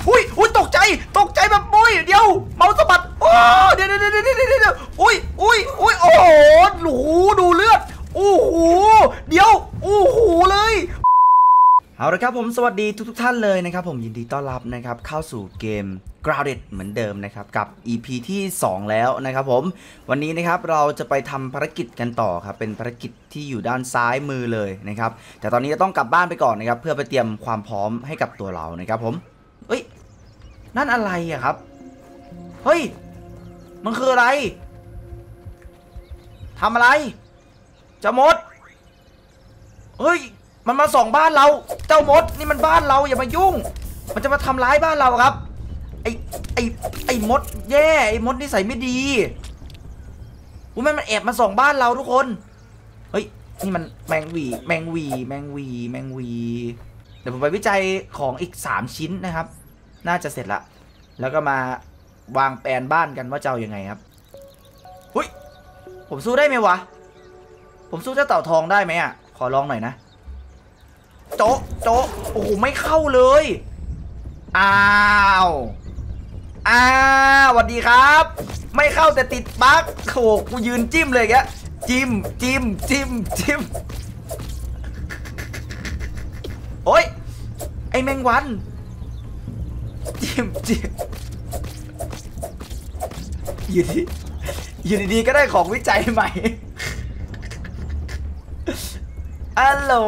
อุ้ยตกใจแบบปุ้ยเดี๋ยวเมาสะบัดโอ้เดี๋ยวอุ้ยโอ้โหดูเลือดโอ้โหเดี๋ยวโอ้โหเลยเอาละครับผมสวัสดีทุกท่านเลยนะครับผมยินดีต้อนรับนะครับเข้าสู่เกม Grounded เหมือนเดิมนะครับกับ EP ที่2แล้วนะครับผมวันนี้นะครับเราจะไปทำภารกิจกันต่อครับเป็นภารกิจที่อยู่ด้านซ้ายมือเลยนะครับแต่ตอนนี้จะต้องกลับบ้านไปก่อนนะครับเพื่อไปเตรียมความพร้อมให้กับตัวเรานะครับผมเฮ้ยนั่นอะไรอะครับเฮ้ยมันคืออะไรทำอะไรจะมดเฮ้ยมันมาส่องบ้านเราเจ้ามดนี่มันบ้านเราอย่ามายุ่งมันจะมาทำร้ายบ้านเราครับไอ้มดแย่ไอ้มดนิสัยไม่ดีมันแอบมาส่องบ้านเราทุกคนเฮ้ยนี่มันแมงวีเดี๋ยวผมไปวิจัยของอีก3ชิ้นนะครับน่าจะเสร็จละแล้วก็มาวางแผนบ้านกันว่าจะเอายังไงครับเฮ้ยผมสู้ได้ไหมวะผมสู้เจ้าเต่าทองได้ไหมอ่ะขอลองหน่อยนะโจ๊ะโอ้โหไม่เข้าเลยอ้าวสวัสดีครับไม่เข้าแต่ติดบั๊กโขกกูยืนจิ้มเลยแกจิ้มโอ้ยไอแมงวันจิ้มอยู่ดีๆก็ได้ของวิจัยใหม่ฮัลโหล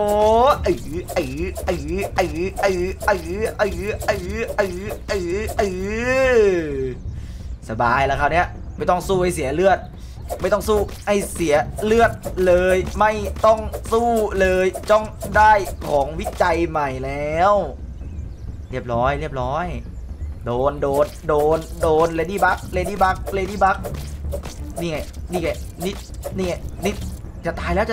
สบายแล้วคราวนี้ไม่ต้องสู้ให้เสียเลือดไม่ต้องสู้ให้เสียเลือดเลยไม่ต้องสู้เลยจ้องได้ของวิจัยใหม่แล้วเรียบร้อยโดนเลดี้บักนี่ไงนิดจะตายแล้ว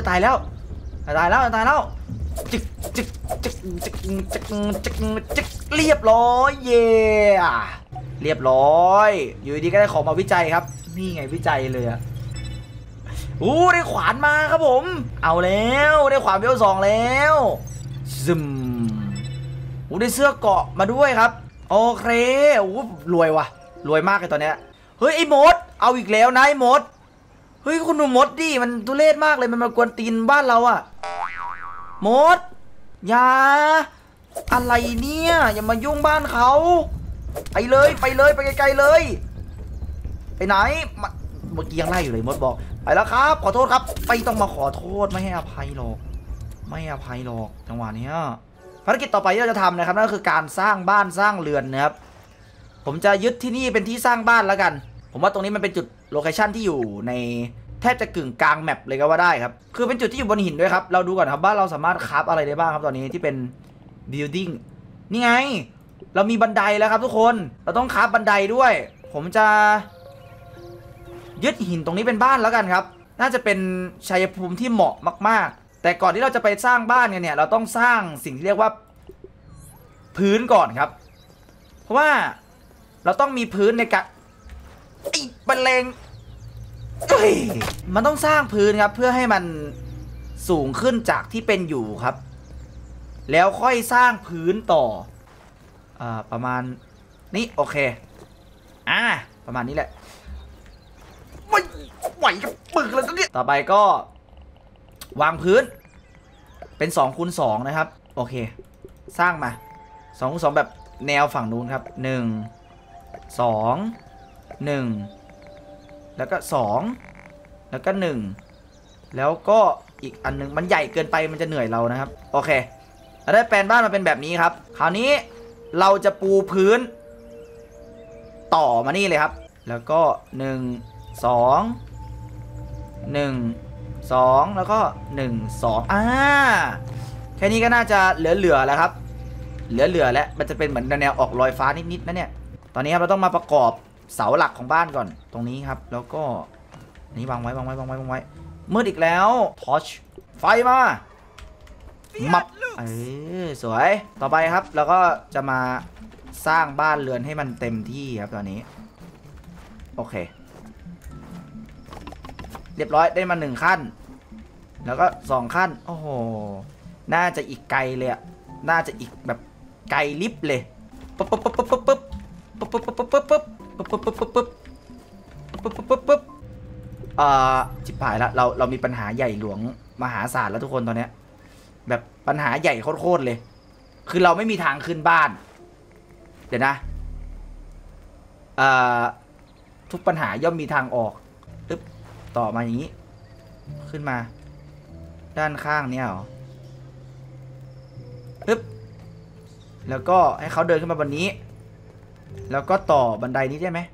จึกเรียบร้อยเย่เรียบร้อยอยู่ดีก็ได้ของมาวิจัยครับนี่ไงวิจัยเลยอะได้ขวานมาครับผมเอาแล้วได้ขวานเวล2แล้วซึมได้เสื้อเกราะมาด้วยครับโอเครวยว่ะรวยมากเลยตอนเนี้ยเฮ้ยไอ้มดเอาอีกแล้วนะไอ้มดเฮ้ยคุณดูมดดิมันทุเรศมากเลยมันมากวนตีนบ้านเราอะมดอย่าอะไรเนี่ยอย่ามายุ่งบ้านเขาไปเลยไปไกลๆเลยไปไหนเมื่อกี้ยังไล่อยู่เลยมดบอกไปแล้วครับขอโทษครับไม่ต้องมาขอโทษไม่ให้อภัยหรอกจังหวะนี้ภารกิจต่อไปที่เราจะทำนะครับนั่นก็คือการสร้างบ้านสร้างเรือนนะครับผมจะยึดที่นี่เป็นที่สร้างบ้านแล้วกันผมว่าตรงนี้มันเป็นจุดโลเคชั่นที่อยู่ในแทบจะกึ่งกลางแมปเลยก็ว่าได้ครับคือเป็นจุดที่อยู่บนหินด้วยครับเราดูก่อนครับว่าเราสามารถคราฟอะไรได้บ้างครับตอนนี้ที่เป็น building นี่ไงเรามีบันไดแล้วครับทุกคนเราต้องคราฟบันไดด้วยผมจะยึดหินตรงนี้เป็นบ้านแล้วกันครับน่าจะเป็นชัยภูมิที่เหมาะมากๆแต่ก่อนที่เราจะไปสร้างบ้านกันเนี่ยเราต้องสร้างสิ่งที่เรียกว่าพื้นก่อนครับเพราะว่าเราต้องมีพื้นในการแมลงมันต้องสร้างพื้นครับเพื่อให้มันสูงขึ้นจากที่เป็นอยู่ครับแล้วค่อยสร้างพื้นต่อประมาณนี้โอเคประมาณนี้แหละไม่ไหวกับปึกเลยตอนนี้ต่อไปก็วางพื้นเป็น2×2นะครับโอเคสร้างมา2×2แบบแนวฝั่งนู้นครับ1 2 1แล้วก็2แล้วก็1แล้วก็อีกอันนึงมันใหญ่เกินไปมันจะเหนื่อยเรานะครับโอเคเราได้แปลนบ้านมาเป็นแบบนี้ครับคราวนี้เราจะปูพื้นต่อมานี่เลยครับแล้วก็1 2 แล้วก็1 2แค่นี้ก็น่าจะเหลือแล้วครับเหลือแล้วมันจะเป็นเหมือนแนวออกลอยฟ้านิดๆนะเนี่ยตอนนี้ครับเราต้องมาประกอบเสาหลักของบ้านก่อนตรงนี้ครับแล้วก็นี่วางไว้มืดอีกแล้วทอร์ชไฟมามับสวยต่อไปครับแล้วก็จะมาสร้างบ้านเรือนให้มันเต็มที่ครับตอนนี้โอเคเรียบร้อยได้มา1ขั้นแล้วก็2ขั้นโอ้โหน่าจะอีกไกลเลยน่าจะอีกแบบไกลลิบเลยโปจิบหายละเรามีปัญหาใหญ่หลวงมหาศาลแล้วทุกคนตอนเนี้ยแบบปัญหาใหญ่โคตรเลยคือเราไม่มีทางขึ้นบ้านเดี๋ยวนะทุกปัญหาย่อมมีทางออกตึ๊บต่อมาอย่างนี้ขึ้นมาด้านข้างเนี่ยเหรอตึ๊บแล้วก็ให้เขาเดินขึ้นมาบนนี้แล้วก็ต่อบันไดนี้ได้ไหม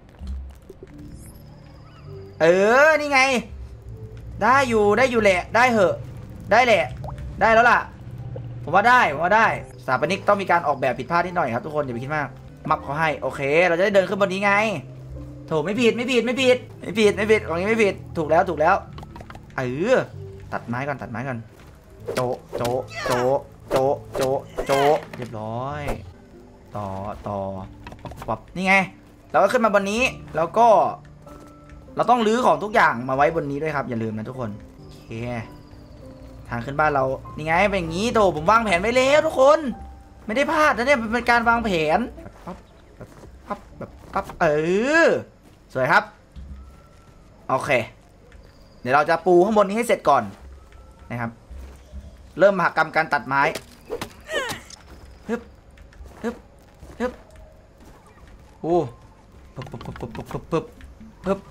นี่ไงได้อยู่แหละได้เหอะได้แหละได้แล้วล่ะผมว่าได้สถาปนิกต้องมีการออกแบบผิดพลาดนิดหน่อยครับทุกคนอย่าไปคิดมากมักเขาให้โอเคเราจะได้เดินขึ้นบนนี้ไงโถไม่ผิดของนี้ไม่ผิดถูกแล้วตัดไม้ก่อนโจะเรียบร้อยต่อปับนี่ไงเราก็ขึ้นมาบนนี้แล้วก็เราต้องรื้อของทุกอย่างมาไว้บนนี้ด้วยครับอย่าลืมนะทุกคนโอเคทางขึ้นบ้านเรานี่ไงเป็นอย่างนี้โตผมวางแผนไว้แล้วทุกคนไม่ได้พลาดนะเนี่ยเป็นการวางแผนปั๊บสวยครับโอเคเดี๋ยวเราจะปูข้างบนนี้ให้เสร็จก่อนนะครับเริ่มมหกรรมการตัดไม้ฮึบโอ้ปึ๊บ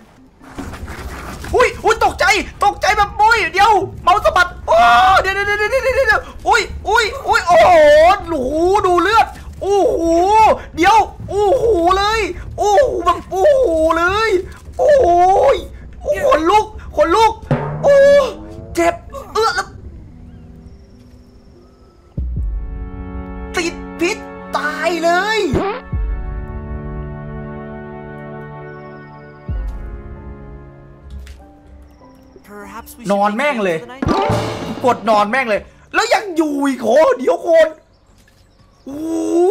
อุ้ยตกใจแบบปุ้ยเดี๋ยวเมาสะบัดโอ้เดี๋ยวอุ้ยโอ้โหดูเลือดโอ้โหเดี๋ยวโอ้โหเลยโอ้โหแบบโอ้โหเลยโอ้ยขนลุกโอ้เจ็บแล้วติดพิษตายเลยนอนแม่งเลยกดนอนแม่งเลยแล้วยังอยู่อีกโหเดี๋ยวคนโอ้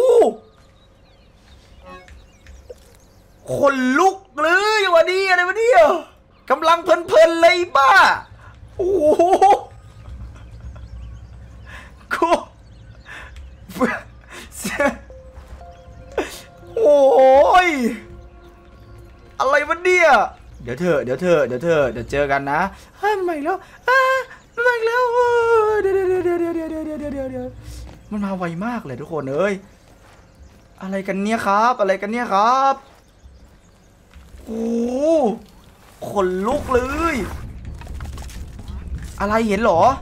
คนลุกเลยวันนี้อะไรวะเนี่ยกำลังเพลินเลยบ้าโอ้โหกูโอ้ยอะไรวะเนี่ยเดี๋ยวเจอกันนะไม่แล้วเดี๋ยวมันมาไวมากเลยทุกคนเอ้ยอะไรกันเนี่ยครับโอ้ขนลุกเลยอะไรเห็นหรอ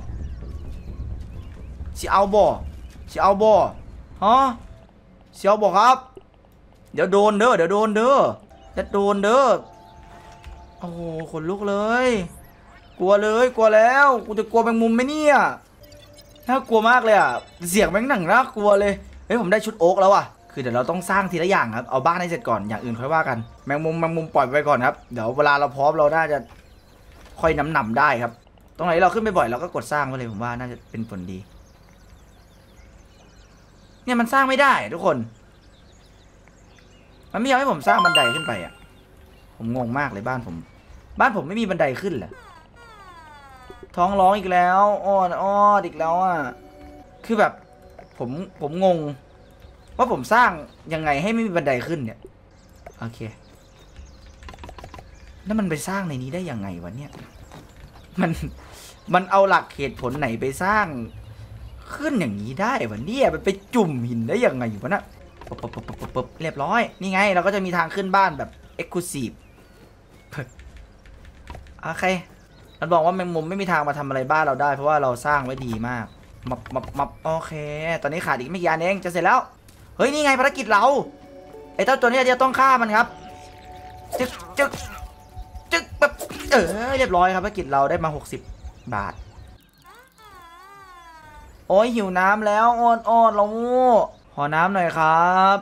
สิเอาบ่ฮะสิเอาบ่ครับเดี๋ยวโดนเด้อโอ้โหขนลุกเลยกลัวแล้วกูจะกลัวแมงมุมไหมเนี่ยน่ากลัวมากเลยอ่ะเสียงแมงหนังน่ากลัวเลยเฮ้ยผมได้ชุดโอ๊กแล้วอ่ะคือเดี๋ยวเราต้องสร้างทีละอย่างครับเอาบ้านให้เสร็จก่อนอย่างอื่นค่อยว่ากันแมงมุมปล่อยไปก่อนครับเดี๋ยวเวลาเราพร้อมเราน่าจะค่อยนำได้ครับตรงไหนเราขึ้นไปบ่อยเราก็กดสร้างไปเลยผมว่าน่าจะเป็นผลดีเนี่ยมันสร้างไม่ได้ทุกคนมันไม่ยอมให้ผมสร้างบันไดขึ้นไปอ่ะผมงงมากเลยบ้านผมไม่มีบันไดขึ้นเหรอท้องร้องอีกแล้วอ้อนอีกแล้วอ่ะคือแบบผมงงว่าผมสร้างยังไงให้ไม่มีบันไดขึ้นเนี่ยโอเคแล้วมันไปสร้างในนี้ได้ยังไงวะเนี่ยมันเอาหลักเหตุผลไหนไปสร้างขึ้นอย่างนี้ได้วะเนี่ยมันไปจุ่มหินได้ยังไงวะนะปุ๊บเรียบร้อยนี่ไงเราก็จะมีทางขึ้นบ้านแบบ Exclusive โอเคมันบอกว่าแมงมุมไม่มีทางมาทำอะไรบ้านเราได้เพราะว่าเราสร้างไว้ดีมากมับโอเคตอนนี้ขาดอีกไม่กี่อันเองจะเสร็จแล้วเฮ้ยนี่ไงภารกิจเราไอ้เจ้าตัวนี้จะต้องฆ่ามันครับจึ๊กแบบเรียบร้อยครับภารกิจเราได้มา60 บาทโอ้ยหิวน้ำแล้วอ้อนเราขอน้ำหน่อยครับ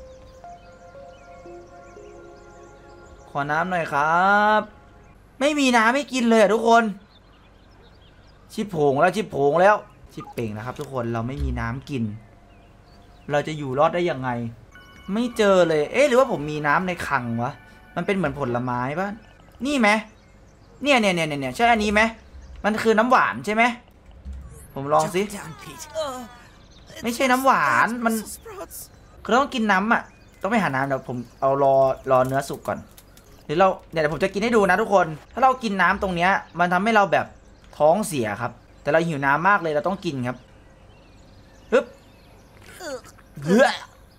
ไม่มีน้ำให้กินเลยทุกคนชิบโผงแล้วชิบเป่งนะครับทุกคนเราไม่มีน้ำกินเราจะอยู่รอดได้ยังไงไม่เจอเลยหรือว่าผมมีน้ำในคลังวะมันเป็นเหมือนผลไม้ป่ะนี่ไหมเนี่ยใช่อันนี้ไหมมันคือน้ำหวานใช่ไหมผมลองสิไม่ใช่น้ำหวานคือต้องกินน้ำอ่ะต้องไปหาน้ำเดี๋ยวผมเอารอเนื้อสุกก่อนหรือเราเดี๋ยวผมจะกินให้ดูนะทุกคนถ้าเรากินน้ำตรงเนี้ยมันทำให้เราแบบท้องเสียครับแต่เราหิวน้ำมากเลยเราต้องกินครับฮึบเฮ้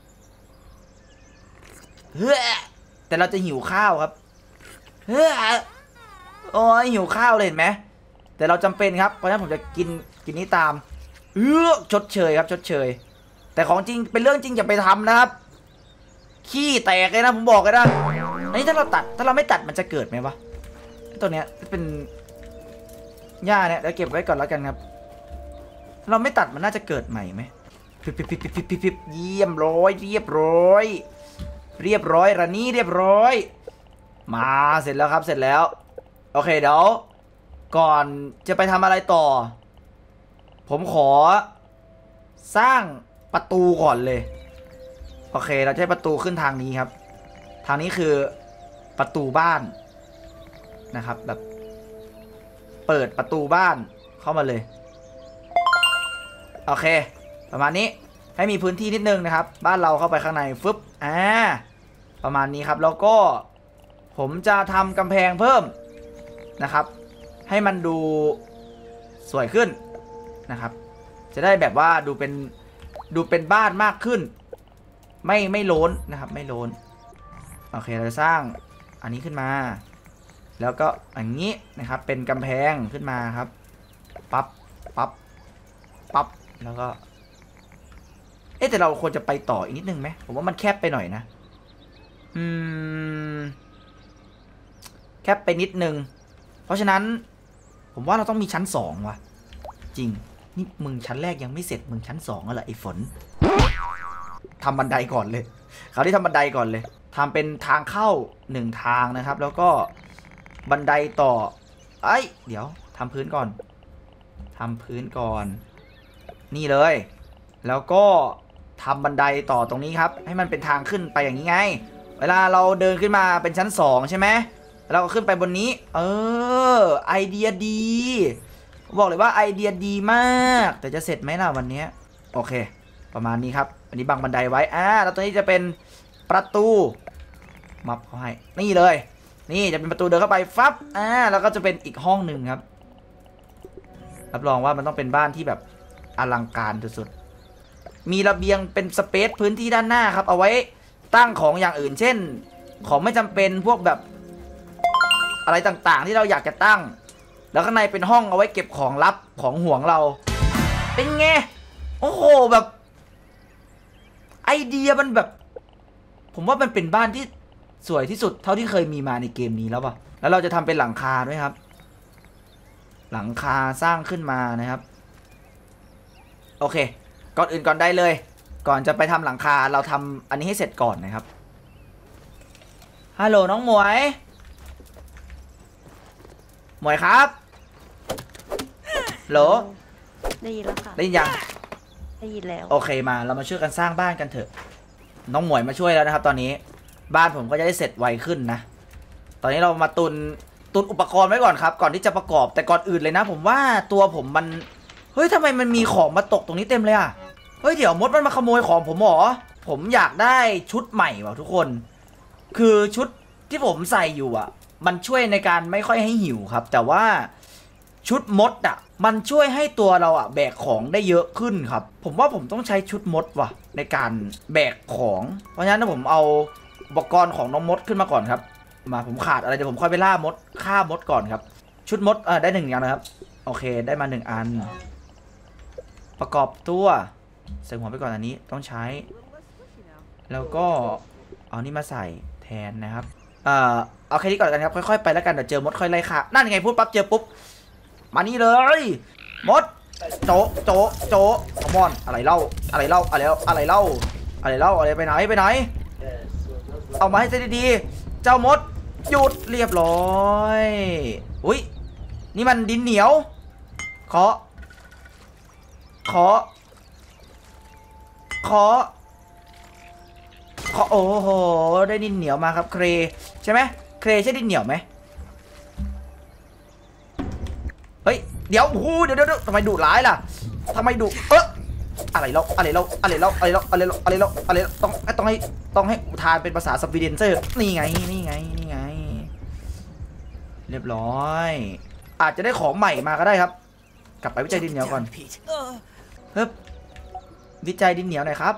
อแต่เราจะหิวข้าวครับเฮ้อโอ้ยหิวข้าวเลยเห็นไหมแต่เราจำเป็นครับเพราะฉะนั้นผมจะกินนี้ตามชดเชยครับชดเชยแต่ของจริงเป็นเรื่องจริงอย่าไปทำนะครับขี้แตกเลยนะผมบอกเลยนะอันนี้ถ้าเราไม่ตัดมันจะเกิดไหมวะตัวเนี้ยเป็นหญ้าเนี่ยเดี๋ยวเก็บไว้ก่อนแล้วกันครับถ้าเราไม่ตัดมันน่าจะเกิดใหม่ไหมพิบเยี่ยมร้อยเรียบร้อยระนี้เรียบร้อยมาเสร็จแล้วครับเสร็จแล้วโอเคเดี๋ยวก่อนจะไปทำอะไรต่อผมขอสร้างประตูก่อนเลยโอเคเราจะให้ประตูขึ้นทางนี้ครับทางนี้คือประตูบ้านนะครับแบบเปิดประตูบ้านเข้ามาเลยโอเคประมาณนี้ให้มีพื้นที่นิดนึงนะครับบ้านเราเข้าไปข้างในฟึบประมาณนี้ครับแล้วก็ผมจะทำกำแพงเพิ่มนะครับให้มันดูสวยขึ้นนะครับจะได้แบบว่าดูเป็นบ้านมากขึ้นไม่โล้นนะครับไม่โล้นโอเคเราจะสร้างอันนี้ขึ้นมาแล้วก็อย่างนี้นะครับเป็นกำแพงขึ้นมาครับปั๊บแล้วก็แต่เราควรจะไปต่ออีกนิดนึงไหมผมว่ามันแคบไปหน่อยนะแคบไปนิดนึงเพราะฉะนั้นผมว่าเราต้องมีชั้น2ว่ะจริงนี่มึงชั้นแรกยังไม่เสร็จมึงชั้น2แล้วเหรอไอ้ฝนทำบันไดก่อนเลยคราวนี้ทำบันไดก่อนเลยทำเป็นทางเข้า1ทางนะครับแล้วก็บันไดต่อเดี๋ยวทำพื้นก่อนนี่เลยแล้วก็ทำบันไดต่อตรงนี้ครับให้มันเป็นทางขึ้นไปอย่างนี้ไงเวลาเราเดินขึ้นมาเป็นชั้น2ใช่ไหมเราก็ขึ้นไปบนนี้ไอเดียดีบอกเลยว่าไอเดียดีมากแต่จะเสร็จไหมล่ะวันนี้โอเคประมาณนี้ครับอันนี้บังบันไดไว้แล้วตัวนี้จะเป็นประตูมับเขาให้นี่เลยนี่จะเป็นประตูเดินเข้าไปฟับแล้วก็จะเป็นอีกห้องหนึ่งครับรับรองว่ามันต้องเป็นบ้านที่แบบอลังการสุดๆมีระเบียงเป็นสเปซพื้นที่ด้านหน้าครับเอาไว้ตั้งของอย่างอื่นเช่นของไม่จำเป็นพวกแบบอะไรต่างๆที่เราอยากจะตั้งแล้วข้างในเป็นห้องเอาไว้เก็บของลับของห่วงเราเป็นไงโอ้โหแบบไอเดียมันแบบผมว่ามันเป็นบ้านที่สวยที่สุดเท่าที่เคยมีมาในเกมนี้แล้วป่ะแล้วเราจะทำเป็นหลังคาด้วยครับหลังคาสร้างขึ้นมานะครับโอเคก่อนอื่นก่อนได้เลยก่อนจะไปทำหลังคาเราทำอันนี้ให้เสร็จก่อนนะครับฮัลโหลน้องหมวยครับโหลได้ยินแล้วค่ะได้ยินยังได้ยินแล้วโอเคมาเรามาช่วยกันสร้างบ้านกันเถอะน้องหมวยมาช่วยแล้วนะครับตอนนี้บ้านผมก็จะได้เสร็จไวขึ้นนะตอนนี้เรามาตุนอุปกรณ์ไว้ก่อนครับก่อนที่จะประกอบแต่ก่อนอื่นเลยนะผมว่าตัวผมมันเฮ้ยทำไมมันมีของมาตกตรงนี้เต็มเลยอ่ะเฮ้ยเดี๋ยวมดมันมาขโมยของผมหรอผมอยากได้ชุดใหม่ว่ะทุกคนคือชุดที่ผมใส่อยู่อ่ะมันช่วยในการไม่ค่อยให้หิวครับแต่ว่าชุดมดอ่ะมันช่วยให้ตัวเราอ่ะแบกของได้เยอะขึ้นครับผมว่าผมต้องใช้ชุดมดว่ะในการแบกของเพราะฉะนั้นผมเอาอุปกรณ์ของน้องมดขึ้นมาก่อนครับมาผมขาดอะไรเดี๋ยวผมค่อยไปล่ามดฆ่ามดก่อนครับชุดมดได้1อย่างนะครับโอเคได้มา1อันประกอบตัวใส่หัวไปก่อนอันนี้ต้องใช้แล้วก็เอานี่มาใส่แทนนะครับเอาแค่นี้ก่อนกันครับค่อยๆไปแล้วกันเดี๋ยวเจอมดค่อยไล่ฆ่านั่นไงพูดปั๊บเจอปุ๊บมานี่เลยมดโจคอมอนอะไรเล่าอะไรไปไหนเอามาให้เสร็จดีๆเจ้ามดหยุดเรียบร้อยอุ้ยนี่มันดินเหนียวขอโอ้โหได้ดินเหนียวมาครับเครใช่ไหมเครใช่ดินเหนียวไหมเฮ้ยเดี๋ยวโอ้โหเดี๋ยวทำไมดุร้ายล่ะทำไมดุอะไรอะไรแล้วต้องให้อุทานเป็นภาษาสวีเดนเซอร์นี่ไงเรียบร้อยอาจจะได้ของใหม่มาก็ได้ครับกลับไปวิจัยดินเหนียวก่อนเฮ้ยวิจัยดินเหนียวหน่อยครับ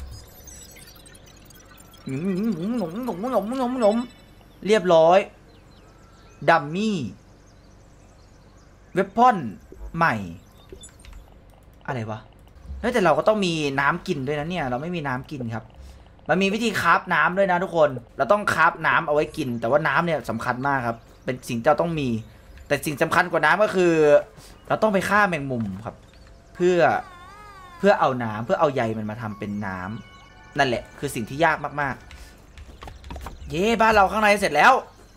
หนมเรียบร้อยดัมมี่เวปพอนใหม่อะไรวะแต่เราก็ต้องมีน้ำกินด้วยนะเนี่ยเราไม่มีน้ำกินครับมันมีวิธีคราฟน้ำด้วยนะทุกคนเราต้องคราฟน้ำเอาไว้กินแต่ว่าน้ำเนี่ยสำคัญมากครับเป็นสิ่งที่เราต้องมีแต่สิ่งสำคัญกว่าน้ำก็คือเราต้องไปฆ่าแมงมุมครับเพื่อเอาน้ำเพื่อเอาใยมันมาทำเป็นน้ำนั่นแหละคือสิ่งที่ยากมากๆเย้บ้านเราข้างในเสร็จแล้ว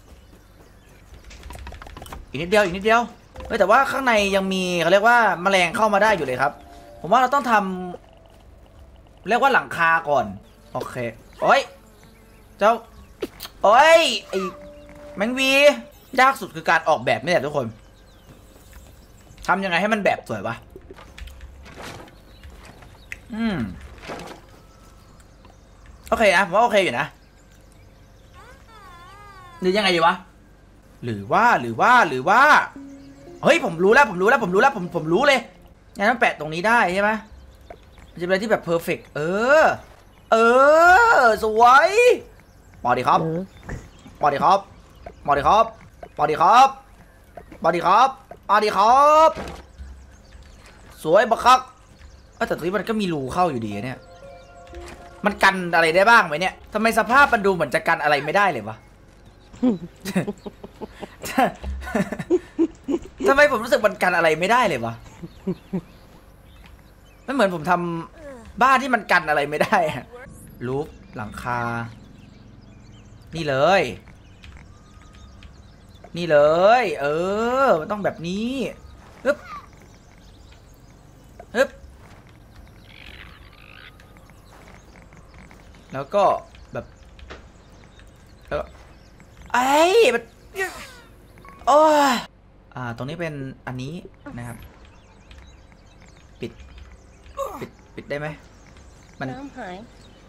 อีกนิดเดียวแต่ว่าข้างในยังมีเขาเรียกว่าแมลงเข้ามาได้อยู่เลยครับผมว่าเราต้องทำเรียกว่าหลังคาก่อนโอเคโอ้ยเจ้าโอ้ยไอ้แมงวียากสุดคือการออกแบบนี่แหละทุกคนทำยังไงให้มันแบบสวยวะโอเคนะผมว่าโอเคอยู่นะหรือยังไงดีวะหรือว่าเฮ้ยผมรู้แล้วผมรู้เลยงั้นต้องแปะตรงนี้ได้ใช่ไหมมันจะเป็นอะไรที่แบบเพอร์เฟกต์สวยปอดีครับสวยบักคักแต่ตรงนี้มันก็มีรูเข้าอยู่ดีเนี่ยมันกันอะไรได้บ้างไหมเนี่ยทำไมสภาพมันดูเหมือนจะกันอะไรไม่ได้เลยวะ ทำไมผมรู้สึกมันกันอะไรไม่ได้เลยวะไม่เหมือนผมทำบ้านที่มันกันอะไรไม่ได้รูฟหลังคานี่เลยมันต้องแบบนี้ฮึบแล้วก็แบบมันโอ้ยตรงนี้เป็นอันนี้นะครับปิดได้ไหมมันน้ำหาย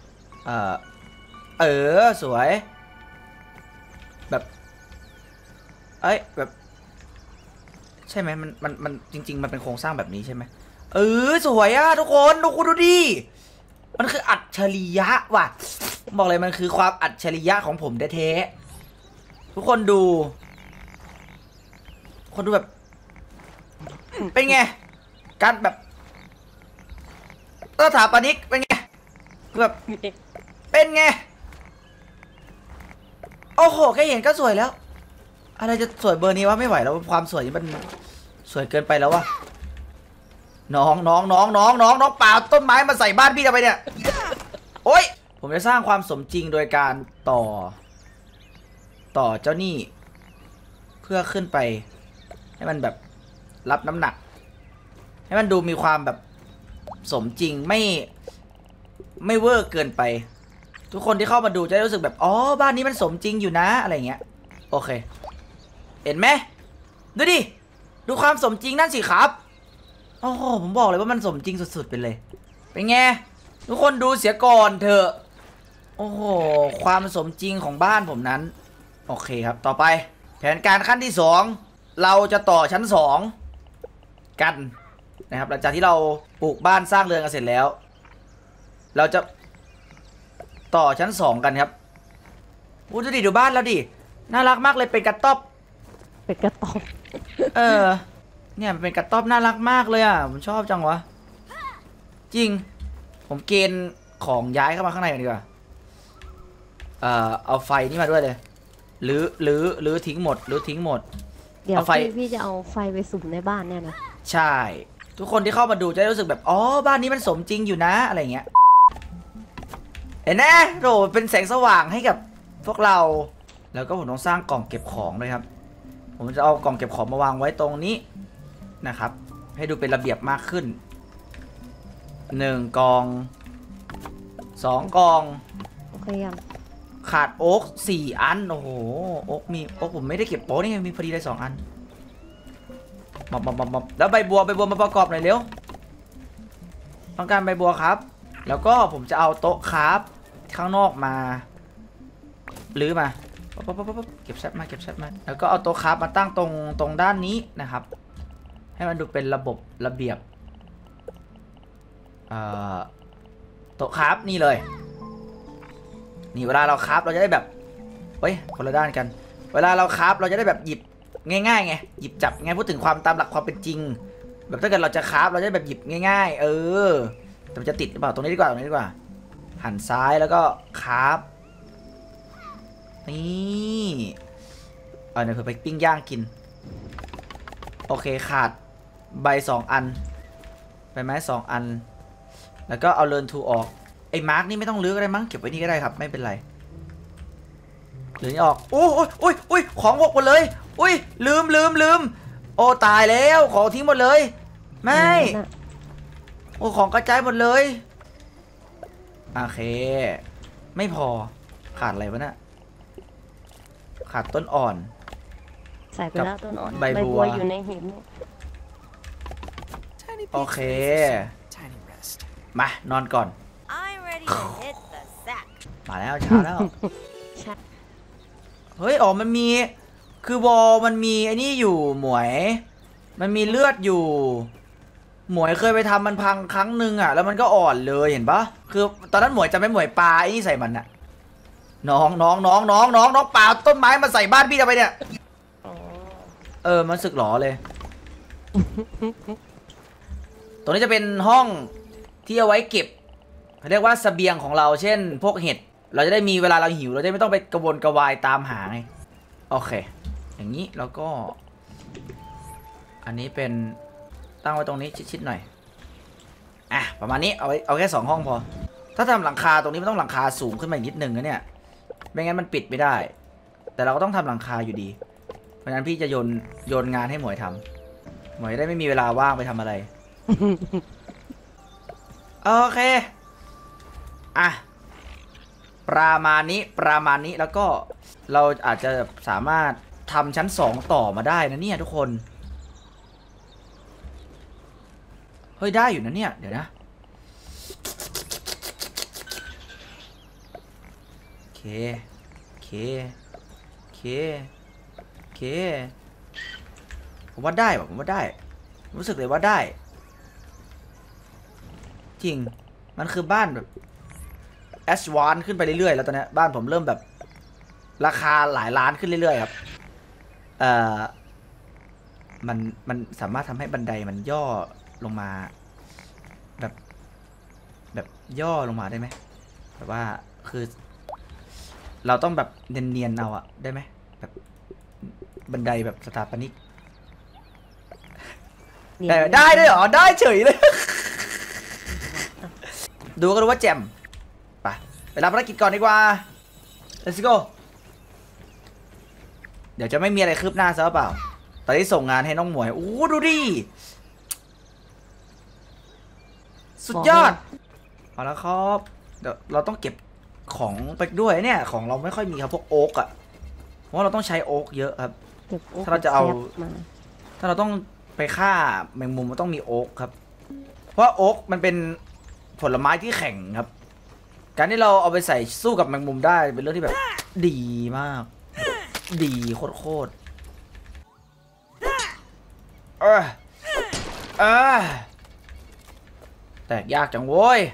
สวยแบบแบบใช่ไหมมันจริงๆมันเป็นโครงสร้างแบบนี้ใช่ไหมสวยอะทุกคนดูดิมันคืออัจฉริยะว่ะบอกเลยมันคือความอัจฉริยะของผมแท้ๆทุกคนดูแบบเป็นไงการแบบสถาปนิกเป็นไงแบบเป็นไงโอ้โหแค่เห็นก็สวยแล้วอะไรจะสวยเบอร์นี้วะไม่ไหวแล้วความสวยนี้มันสวยเกินไปแล้ววะน้องเปล่าต้นไม้มาใส่บ้านพี่ทำไมเนี่ยโอ๊ยผมจะสร้างความสมจริงโดยการต่อเจ้านี่เพื่อขึ้นไปให้มันแบบรับน้ำหนักให้มันดูมีความแบบสมจริงไม่เวอร์เกินไปทุกคนที่เข้ามาดูจะได้รู้สึกแบบอ๋อบ้านนี้มันสมจริงอยู่นะอะไรเงี้ยโอเคเห็นไหมดูดิดูความสมจริงนั่นสิครับโอ้โหผมบอกเลยว่ามันสมจริงสุดๆไปเลยเป็นไงทุกคนดูเสียก่อนเถอะโอ้โหความสมจริงของบ้านผมนั้นโอเคครับต่อไปแผนการขั้นที่2เราจะต่อชั้น2กันนะครับหลังจากที่เราปลูกบ้านสร้างเรือนกันเสร็จแล้วเราจะต่อชั้น2กันครับดูดิดูบ้านแล้วดิน่ารักมากเลยเป็นกระต๊อบเนี่ยเป็นกระต๊อบน่ารักมากเลยอ่ะผมชอบจังวะจริงผมเกณฑ์ของย้ายเข้ามาข้างในกันดีกว่าเอาไฟนี่มาด้วยเลยหรือทิ้งหมดเดี๋ยวพี่จะเอาไฟไปสุ่มในบ้านเนี่ยนะใช่ทุกคนที่เข้ามาดูจะได้รู้สึกแบบอ๋อบ้านนี้มันสมจริงอยู่นะอะไรเงี้ยเห็นไหมโหเป็นแสงสว่างให้กับพวกเราแล้วก็ผมต้องสร้างกล่องเก็บของด้วยครับผมจะเอากล่องเก็บของมาวางไว้ตรงนี้นะครับให้ดูเป็นระเบียบมากขึ้น1กล่อง2กล่องโอเคยังขาดโอ๊ก4อันโอ้โหโอ๊กผมไม่ได้เก็บโป๊นี่มีพอดีเลย2อันมอบแล้วใบบัวมาประกอบหน่อยเร็วต้องการใบบัวครับแล้วก็ผมจะเอาโต๊ะครับข้างนอกมาลื้อมาปั๊บเก็บแซปมาแล้วก็เอาโต๊ะครับมาตั้งตรงด้านนี้นะครับให้มันดูเป็นระบบระเบียบโต๊ะครับนี่เลยนี่เวลาเราครับเราจะได้แบบเฮ้ยคนละด้านกันเวลาเราครับเราจะได้แบบหยิบง่ายๆไงหยิบจับไงพูดถึงความตามหลักความเป็นจริงแบบถ้าเกิดเราจะครับเราจะได้แบบหยิบง่ายๆแต่มันจะติดหรือเปล่าตรงนี้ดีกว่าหันซ้ายแล้วก็ครับนี่เดี๋ยวเผื่อไปปิ้งย่างกินโอเคขาดใบ2 อันใบไม้2 อันแล้วก็เอาเลิร์นทูออกไอ้มาร์กนี่ไม่ต้องลื้อก็ได้มั้งเก็บไว้นี่ก็ได้ครับไม่เป็นไรหรือนี่ออกโอ้ยของหกหมดเลยอุ้ยลืมโอ้ตายแล้วของทิ้งหมดเลยไม่โอ้ของกระจายหมดเลยโอเคไม่พอขาดอะไรวะเนี่ยขาดต้นอ่อนใส่ไปแล้วต้นอ่อนใบบัวอยู่ในหินโอเคมานอนก่อนมาแล้วเช้าแล้วเฮ้ยมันมีคือวอลมันมีไอ้นี่อยู่หมวยมันมีเลือดอยู่หมวยเคยไปทำมันพังครั้งหนึ่งอ่ะแล้วมันก็อ่อนเลยเห็นปะคือตอนนั้นหมวยจะไม่หมวยปลาไอ้นี่ใส่มันอ่ะน้องปลาต้นไม้มาใส่บ้านพี่ทำไมเนี่ยมันสึกหรอเลย ตรงนี้จะเป็นห้องที่เอาไว้เก็บเขาเรียกว่าเสบียงของเราเช่นพวกเห็ดเราจะได้มีเวลาเราหิวเราจะไม่ต้องไปกระวนกระวายตามหาไงโอเคอย่างนี้แล้วก็อันนี้เป็นตั้งไว้ตรงนี้ชิดๆหน่อยประมาณนี้เอาแค่2 ห้องพอถ้าทำหลังคาตรงนี้มันต้องหลังคาสูงขึ้นมาอีกนิดนึงนะเนี่ยไม่งั้นมันปิดไม่ได้แต่เราก็ต้องทำหลังคาอยู่ดีเพราะฉะนั้นพี่จะโยนงานให้หมวยทำหมวยได้ไม่มีเวลาว่างไปทำอะไร โอเคประมาณนี้แล้วก็เราอาจจะสามารถทำชั้น2ต่อมาได้นะเนี่ยทุกคนเฮ้ยได้อยู่นะเนี่ยเดี๋ยวนะโอเคผมว่าได้ว่ะผมว่าได้รู้สึกเลยว่าได้จริงมันคือบ้านแบบแอชวานขึ้นไปเรื่อยๆแล้วตอนนี้บ้านผมเริ่มแบบราคาหลายล้านขึ้นเรื่อยๆครับมันสามารถทำให้บันไดมันย่อลงมาแบบย่อลงมาได้ไหมแบบว่าคือเราต้องแบบเนียนๆเอาอะได้ไหมแบบบันไดแบบสถาปนิกได้ด้วยเหรอได้เฉยเลย ดูก็รู้ว่าแจ่มไปรับภารกิจก่อนดีกว่า let's go เดี๋ยวจะไม่มีอะไรคืบหน้าซะเปล่าตอนนี้ส่งงานให้น้องหมวยโอ้ดูดิสุดยอดเอาละครับเดี๋ยวเราต้องเก็บของไปด้วยเนี่ยของเราไม่ค่อยมีครับพวกโอ๊กอะเพราะเราต้องใช้โอ๊กเยอะครับถ้าเราจะเอาถ้าเราต้องไปฆ่าแมงมุมมันต้องมีโอ๊กครับเพราะโอ๊กมันเป็นผลไม้ที่แข็งครับการที่เราเอาไปใส่สู้กับแมงมุมได้เป็นเรื่องที่แบบดีมากดีโคตรแตกยากจังโว้ย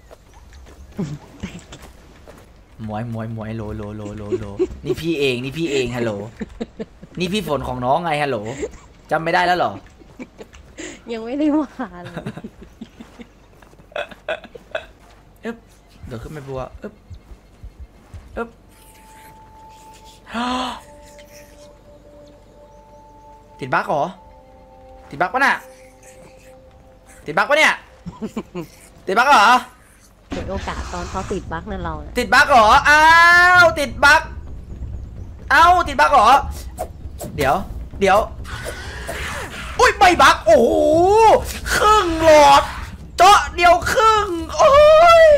หมวยโลนี่พี่เองฮัลโหลนี่พี่ฝนของน้องไงฮัลโหลจำไม่ได้แล้วเหรอยังไม่ได้มาเลยเดี๋ยวขึ้นไปบัวติดบั๊กเหรอติดบั๊กปะเนี่ยติดบั๊กเหรอเปิดโอกาสตอนเขาติดบั๊กนั่นเราติดบั๊กเหรอติดบั๊กติดบั๊กเหรอเดี๋ยวอุ้ยไม่บั๊กโอ้โหครึ่งหลอดเจาะเดียวครึ่งโอ้ย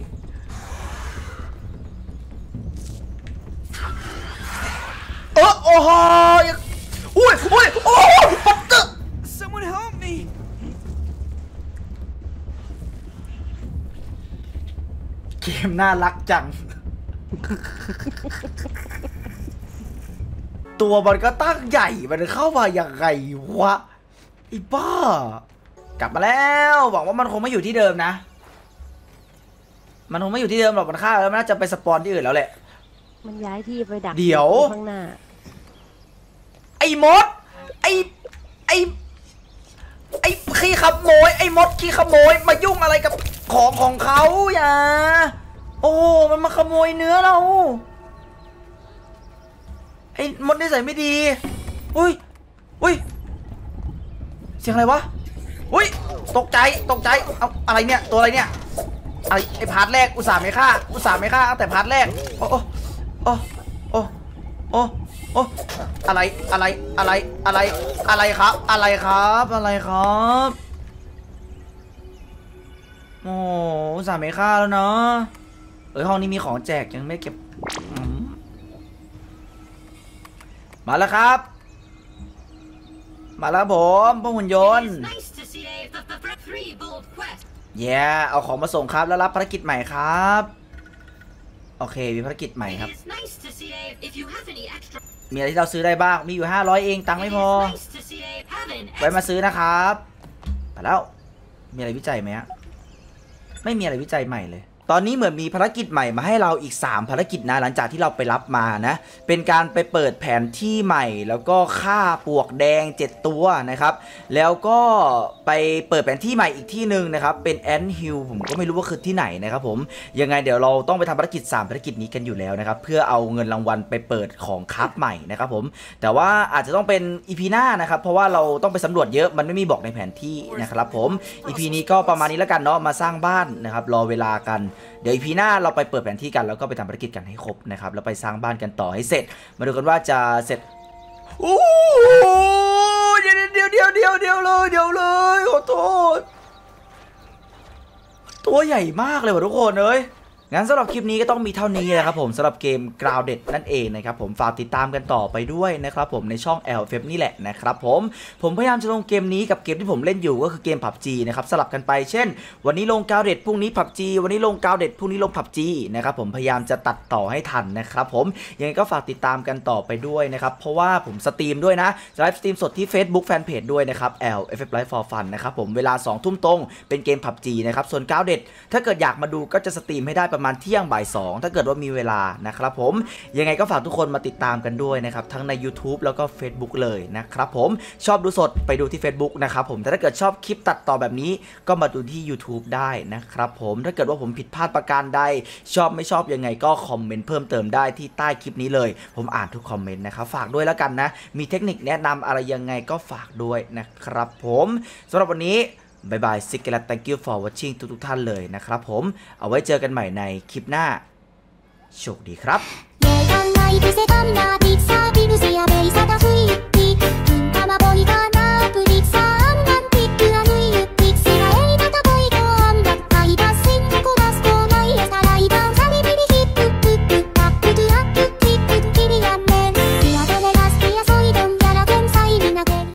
โอ้โหอุ้ยโอ้ปัตเตอร์ Someone help me มน่ารักจัง ตัวมันก็ตั้งใหญ่มันเข้ามาอย่างไงวะไอ้บ้ากลับมาแล้วหวังว่ามันคงไม่อยู่ที่เดิมนะมันคงไม่อยู่ที่เดิมหรอกมันฆ่าแล้วมันน่าจะไปสปอนที่อื่นแล้วแหละมันย้ายที่ไปดักเดี๋ยวข้างหน้าไอ้มดไอ้ขี้ขโมยไอ้มดขี้ขโมยมายุ่งอะไรกับของเขาอย่าโอ้มันมาขโมยเนื้อเราไอ้มดนิสัยไม่ดีอุ้ยเสียงอะไรวะอุ้ยตกใจเอาอะไรเนี่ยตัวอะไรเนี่ยไอ้พาร์ทแรกอุตส่าห์ไม่ฆ่าตั้งแต่พาร์ทแรกโอ้อะไรครับโอ้อุตส่าห์ไม่ฆ่าแล้วเนาะห้องนี้มีของแจกยังไม่เก็บมาแล้วครับผมพวกหุ่นยนต์เอาของมาส่งครับแล้วรับภารกิจใหม่ครับโอเคมีภารกิจใหม่ครับมีอะไรที่เราซื้อได้บ้างมีอยู่500เองตังค์ไม่พอไว้มาซื้อนะครับไปแล้วมีอะไรวิจัยไหมฮะไม่มีอะไรวิจัยใหม่เลยตอนนี้เหมือนมีภารกิจใหม่มาให้เราอีก3ภารกิจนะหลังจากที่เราไปรับมานะเป็นการไปเปิดแผนที่ใหม่แล้วก็ฆ่าปวกแดง7ตัวนะครับแล้วก็ไปเปิดแผนที่ใหม่อีกที่หนึ่งนะครับเป็นแอนฮิลผมก็ไม่รู้ว่าคือที่ไหนนะครับผมยังไงเดี๋ยวเราต้องไปทำภารกิจ3ภารกิจนี้กันอยู่แล้วนะครับเพื่อเอาเงินรางวัลไปเปิดของคราฟใหม่นะครับผมแต่ว่าอาจจะต้องเป็น EP หน้านะครับเพราะว่าเราต้องไปสำรวจเยอะมันไม่มีบอกในแผนที่นะครับผม EP นี้ก็ประมาณนี้แล้วกันเนาะมาสร้างบ้านนะครับรอเวลากันเดี๋ยว EP หน้าเราไปเปิดแผนที่กันแล้วก็ไปทำภารกิจกันให้ครบนะครับแล้วไปสร้างบ้านกันต่อให้เสร็จมาดูกันว่าจะเสร็จโอ้เดี๋ยวเลยขอโทษตัวใหญ่มากเลยว่ะทุกคนเอ้ยงั้นสำหรับคลิปนี้ก็ต้องมีเท่านี้นะครับผมสำหรับเกม Grounded นั่นเองนะครับผมฝากติดตามกันต่อไปด้วยนะครับผมในช่อง LFF นี่แหละนะครับผมพยายามจะลงเกมนี้กับเกมที่ผมเล่นอยู่ก็คือเกม PUBG นะครับสลับกันไปเช่นวันนี้ลง Grounded พรุ่งนี้ PUBG วันนี้ลง Grounded พรุ่งนี้ลง PUBG นะครับผมพยายามจะตัดต่อให้ทันนะครับผมยังไงก็ฝากติดตามกันต่อไปด้วยนะครับเพราะว่าผมสตรีมด้วยนะไลฟ์สตรีมสดที่ Facebook Fanpage ด้วยนะครับ LFF Live for Fun นะครับผมเวลา 20:00 นตรงเป็นเกม PUBG นะครับส่วน Grounded ถ้าเกิดอยากมาดูก็จะสตรีมให้ได้ประมาณเที่ยงบ่าย 2ถ้าเกิดว่ามีเวลานะครับผมยังไงก็ฝากทุกคนมาติดตามกันด้วยนะครับทั้งใน YouTube แล้วก็ Facebook เลยนะครับผมชอบดูสดไปดูที่ Facebook นะครับผมแต่ถ้าเกิดชอบคลิปตัดต่อแบบนี้ก็มาดูที่ YouTube ได้นะครับผมถ้าเกิดว่าผมผิดพลาดประการใดชอบไม่ชอบยังไงก็คอมเมนต์เพิ่มเติมได้ที่ใต้คลิปนี้เลยผมอ่านทุกคอมเมนต์นะครับฝากด้วยแล้วกันนะมีเทคนิคแนะนำอะไรยังไงก็ฝากด้วยนะครับผมสำหรับวันนี้บายบายซิกเกลัด thank you for watching ทุกท่านเลยนะครับผมเอาไว้เจอกันใหม่ในคลิปหน้าโชคดีครับ